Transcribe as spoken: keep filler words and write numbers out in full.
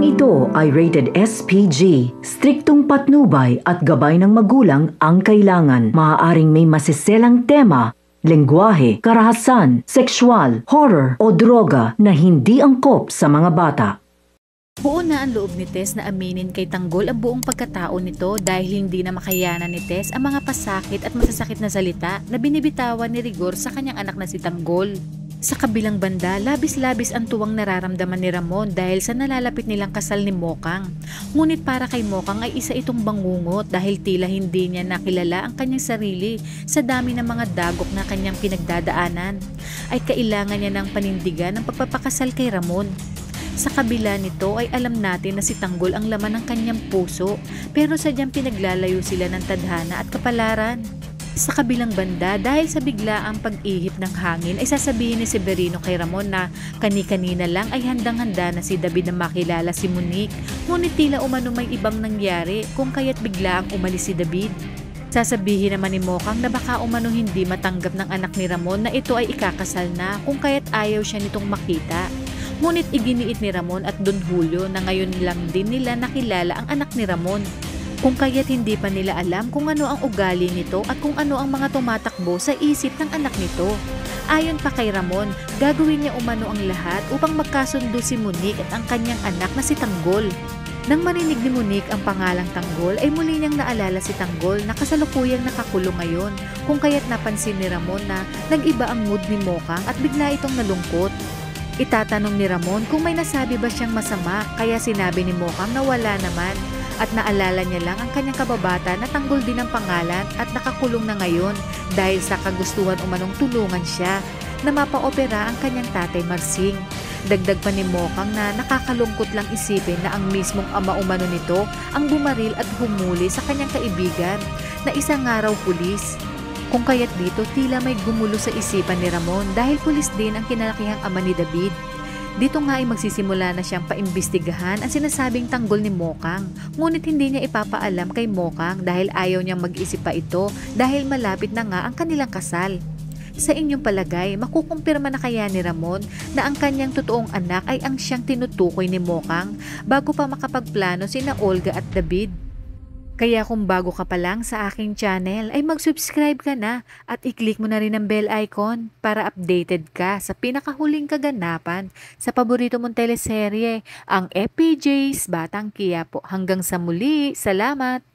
Programang ito ay rated S P G. Striktong patnubay at gabay ng magulang ang kailangan. Maaaring may masiselang tema, lengguwahe, karahasan, sexual, horror o droga na hindi angkop sa mga bata. Buo na ang loob ni Tess na aminin kay Tanggol ang buong pagkatao nito dahil hindi na makayanan ni Tess ang mga pasakit at masasakit na salita na binibitawan ni Rigor sa kanyang anak na si Tanggol. Sa kabilang banda, labis-labis ang tuwang nararamdaman ni Ramon dahil sa nalalapit nilang kasal ni Mokang. Ngunit para kay Mokang ay isa itong bangungot dahil tila hindi niya nakilala ang kanyang sarili sa dami ng mga dagok na kanyang pinagdadaanan. Ay kailangan niya ng panindigan ng pagpapakasal kay Ramon. Sa kabila nito ay alam natin na si Tanggol ang laman ng kanyang puso pero sadyang pinaglalayo sila ng tadhana at kapalaran. Sa kabilang banda, dahil sa biglaang pag-ihip ng hangin ay sasabihin ni Severino kay Ramon na kani-kanina lang ay handang-handa na si David na makilala si Monique. Ngunit tila umano may ibang nangyari kung kaya't biglaang umalis si David. Sasabihin naman ni Mokang na baka umano hindi matanggap ng anak ni Ramon na ito ay ikakasal na kung kaya't ayaw siya nitong makita. Ngunit iginiit ni Ramon at Don Julio na ngayon lang din nila nakilala ang anak ni Ramon. Kung kaya't hindi pa nila alam kung ano ang ugali nito at kung ano ang mga tumatakbo sa isip ng anak nito. Ayon pa kay Ramon, gagawin niya umano ang lahat upang magkasundo si Monique at ang kanyang anak na si Tanggol. Nang marinig ni Monique ang pangalang Tanggol ay muli niyang naalala si Tanggol na kasalukuyang nakakulong ngayon, kung kaya't napansin ni Ramon na nag-iba ang mood ni Mokang at bigla itong nalungkot. Itatanong ni Ramon kung may nasabi ba siyang masama kaya sinabi ni Mokang na wala naman. At naalala niya lang ang kanyang kababata na Tanggol din ang pangalan at nakakulong na ngayon dahil sa kagustuhan umanong tulungan siya na mapaopera ang kanyang tatay Marsing. Dagdag pa ni Mokang na nakakalungkot lang isipin na ang mismong ama umano nito ang bumaril at humuli sa kanyang kaibigan na isang araw pulis. Kung kaya't dito tila may gumulo sa isipan ni Ramon dahil pulis din ang kinalakihang ama ni David. Dito nga ay magsisimula na siyang paimbestigahan ang sinasabing Tanggol ni Mokang. Ngunit hindi niya ipapaalam kay Mokang dahil ayaw niyang mag-isip pa ito dahil malapit na nga ang kanilang kasal. Sa inyong palagay, makukumpirma na kaya ni Ramon na ang kanyang totoong anak ay ang siyang tinutukoy ni Mokang bago pa makapagplano sina Olga at David? Kaya kung bago ka pa lang sa aking channel ay mag-subscribe ka na at i-click mo na rin ang bell icon para updated ka sa pinakahuling kaganapan sa paborito mong teleserye, ang F P J's Batang Quiapo. Hanggang sa muli, salamat!